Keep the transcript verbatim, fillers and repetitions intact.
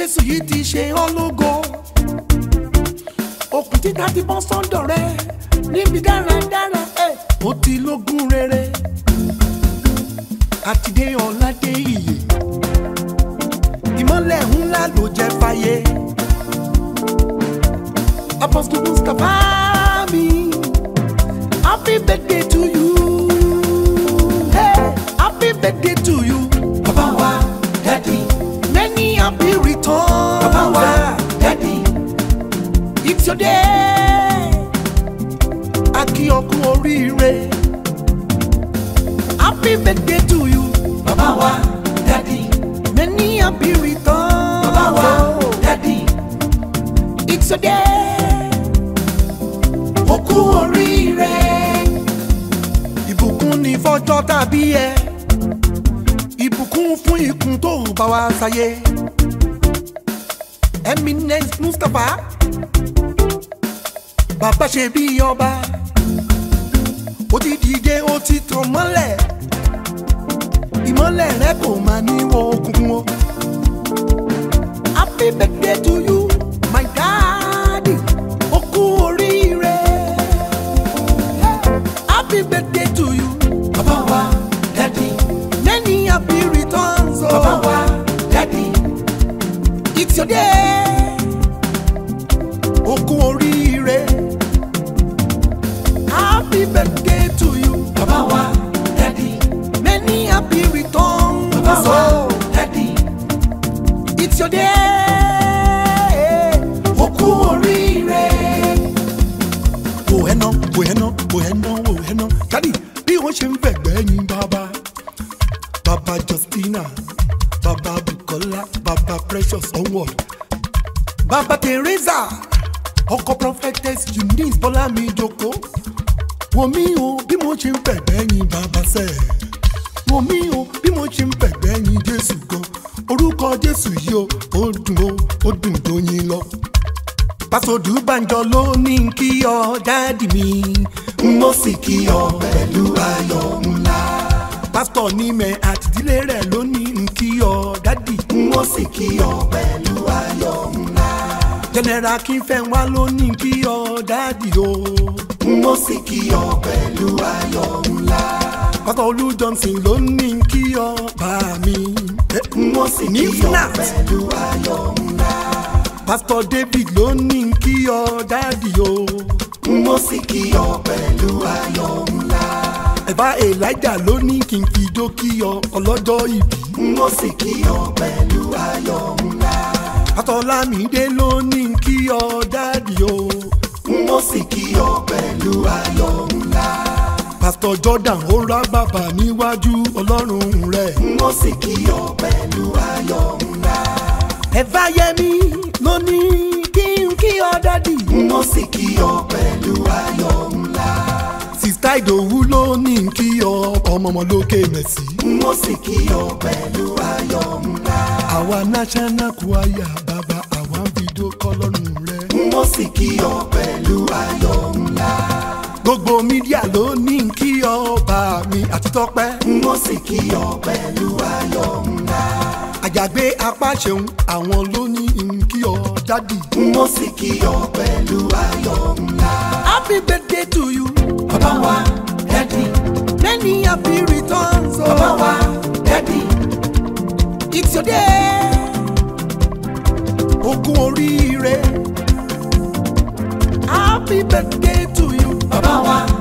Jésù yìí ti ṣe ọ́ lógo. Òkun títà ti bọ́ sọ́dọ̀ rẹ̀ níbi dáradára. Ó ti lógún rere. Àtidé ọ̀ládé ìyè. Ìmọ́lẹ̀ ńlá ló jẹ́ fáyé. Apostle Mustapha mi. Happy birthday to you. Hey, happy birthday to you. Baba wa, Daddy. Many happy returns. Baba wa, Daddy. It's your day. Aki oku oríire. Happy birthday to you. Baba wa, Daddy. Many happy returns. Baba wa, Daddy. It's your day. Oku oríire. Ìbùkún ni fọ́jọ́ tàbí ẹ. Ìbùkún fún ikùn tó bá wa sáyé. Eminence Mustapha. Bàbá ṣe bí ọba. Ó ti dìde ó ti tàn mọ́lẹ̀. Ìmọ́lẹ̀ rẹ kò máa ní wọ òkùnkùn o. Happy birthday to you, my daddy. Ó kú oríire. Happy birthday to you, Baba wa, Daddy. Many happy returns, oh. Baba wa, Daddy. It's your day. Ó kú oríire. Happy birthday to you, Baba wa, Daddy. Many happy returns, Baba wa, Daddy. It's your day. Ó kú oríire. Wòhẹ́nà, wòhẹ́nà, wòhẹ́nà, wòhẹ́nà. Daddy, bí wọ́n ṣe ń fẹ̀gbẹ́ yín bàbá. Bàbá Justina, Bàbá Bukola, Bàbá Precious Onward. Bàbá Teresa, ọkọ Prophetess Eunice Bọ́lá mi jókòó. Wò mí o, bí mo ṣe ń fẹ̀gbẹ́ yín bàbá sẹ́. Wò mí o, bí mo ṣe ń fẹ̀gbẹ́ yín Jésù gan. Orúkọ Jésù yìí o, ó dùn o, ó dùn tó yín lọ. Pásòdù Bánjọ ló ní kí ọ dáàdì mi. N ó sì kí ọ pẹ̀lú ayọ̀ ńlá. Pásítọ̀ Nímẹ̀ àtìdílé rẹ̀ ló ní kí ọ dáàdì. N ó sì kí ọ pẹ̀lú ayọ̀ ńlá. Jẹ́nẹ́rà Kínfẹ́nwá ló ní kí ọ dáàdì o. N ó sì kí ọ pẹ̀lú ayọ̀ ńlá. Pásítọ̀ Olú Johnson ló ní kí ọ bá mi. N ó sì kí ọ pẹ̀lú ayọ̀ ńlá. Pastor David ló ní kí ọ dáàdì o. N ó sì kí ọ pẹ̀lú ayọ̀ ńlá. Ẹ̀bá Elijah ló ní kí n fi ijó kí ọ ọlọ́jọ́ ìbí. N ó sì kí ọ pẹ̀lú ayọ̀ ńlá. Pastor Lámídé ló ní kí ọ dáàdì o. N ó sì kí ọ pẹ̀lú ayọ̀ ńlá. Pastor Jordan ó rá bàbá níwájú Ọlọ́run rẹ̀. N ó sì kí ọ pẹ̀lú ayọ̀ ńlá. Ẹ̀fà Ayemi ló ní kí n kí ọ dádì. N ó sì kí ọ pẹ̀lú ayọ̀ ńlá. Sista Ìdòwú ló ní kí ọ ọmọọmọ lókè mẹ̀sì. N ó sì kí ọ pẹ̀lú ayọ̀ ńlá. Àwa national choir bàbá àwa ń fìdó kọ́lọ́run rẹ̀. N ó sì kí ọ pẹ̀lú ayọ̀ ńlá. Gbogbo mídíà ló ní kí ọ bá mi àti Tọ́pẹ́. N ó sì kí ọ pẹ̀lú ayọ̀ ńlá. Àjàgbé Apáṣeun àwọn ló ní kí ọ dádì. N ó sì kí ọ pẹ̀lú ayọ̀ ńlá. Happy birthday to you, Baba wa, Daddy. Many happy returns, oh. Baba wa, Daddy. It's your day. Ó kú oríire. Happy birthday to you, Baba wa.